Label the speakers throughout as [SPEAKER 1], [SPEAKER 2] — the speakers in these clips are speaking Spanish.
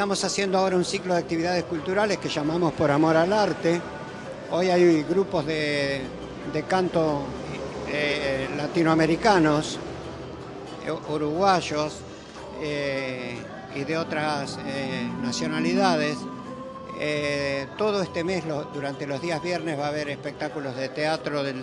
[SPEAKER 1] estamos haciendo ahora un ciclo de actividades culturales que llamamos Por Amor al Arte. Hoy hay grupos de canto latinoamericanos, uruguayos y de otras nacionalidades. Todo este mes, durante los días viernes, va a haber espectáculos de teatro del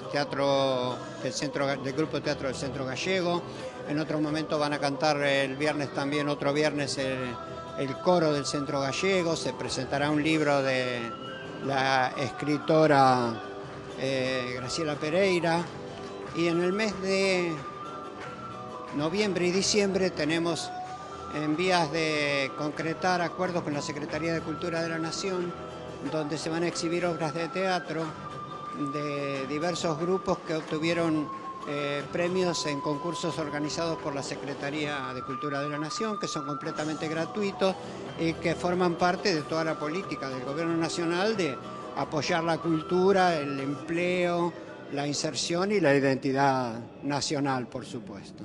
[SPEAKER 1] Grupo Teatro del Centro Gallego. En otro momento van a cantar el viernes también, otro viernes, el coro del Centro Gallego. Se presentará un libro de la escritora Graciela Pereira. Y en el mes de noviembre y diciembre tenemos en vías de concretar acuerdos con la Secretaría de Cultura de la Nación, donde se van a exhibir obras de teatro de diversos grupos que obtuvieron premios en concursos organizados por la Secretaría de Cultura de la Nación, que son completamente gratuitos y que forman parte de toda la política del Gobierno Nacional de apoyar la cultura, el empleo, la inserción y la identidad nacional, por supuesto.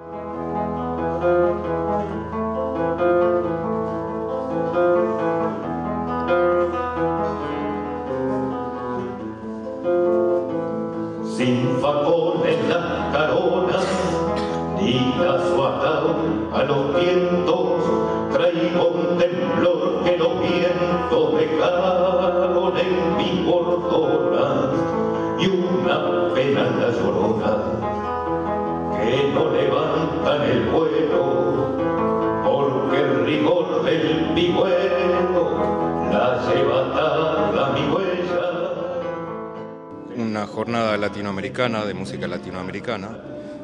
[SPEAKER 2] Sin facones las caronas, ni las suataron a los vientos, traigo un temblor que los vientos dejaron en mi bordona, y una pena en la llorona, que no levantan el vuelo, porque el rigor del vigüero la lleva atada mi huella.
[SPEAKER 3] Una jornada latinoamericana, de música latinoamericana.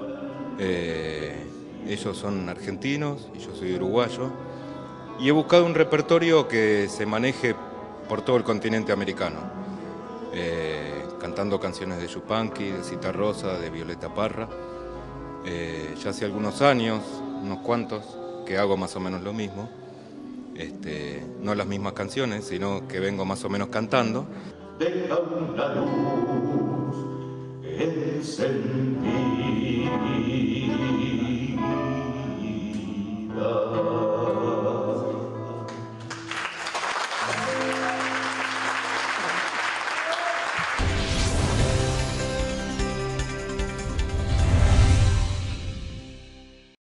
[SPEAKER 3] Ellos son argentinos y yo soy uruguayo. Y he buscado un repertorio que se maneje por todo el continente americano. Cantando canciones de Yupanqui, de Citarrosa, de Violeta Parra. Ya hace algunos años, unos cuantos, que hago más o menos lo mismo. No las mismas canciones, sino que vengo más o menos cantando.
[SPEAKER 2] Deja una luz encendida